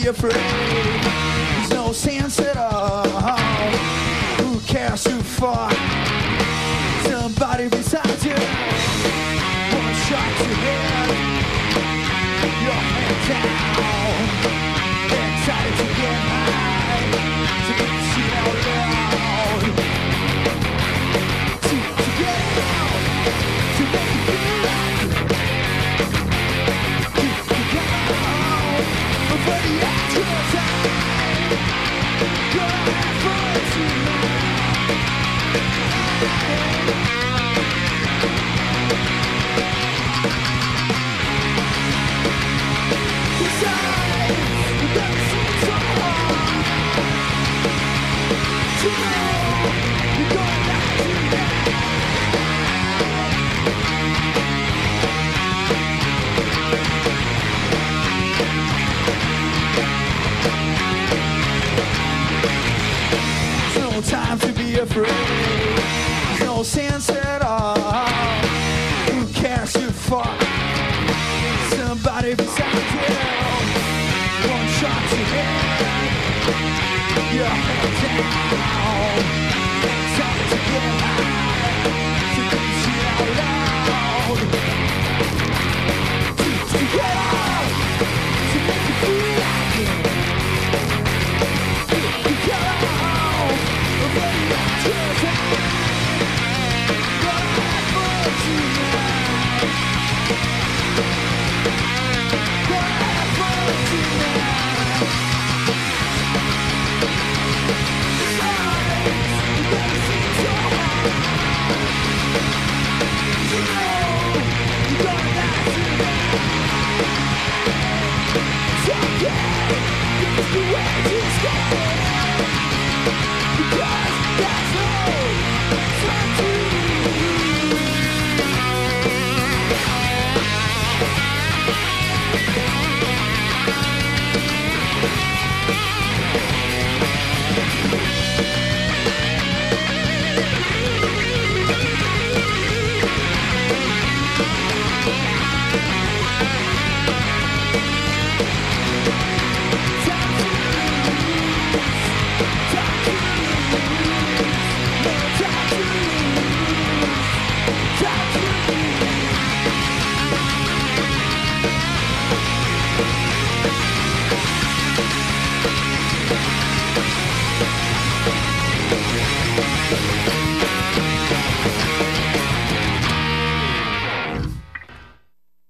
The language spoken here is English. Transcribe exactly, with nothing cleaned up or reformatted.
be afraid. There's no sense at all. Who cares who fought? Somebody beside you. One shot to head. Your head down. Excited to get high. To get the shit out loud. To, to get out. To make you feel like you, you got out. Before the actual time. Gonna have fun tonight. Besides, you gotta see so hard. To know you're gonna die tonight. There's no time to be afraid. There's no sense at all. Who cares who fought? Somebody beside you. One shot to head. Your head down.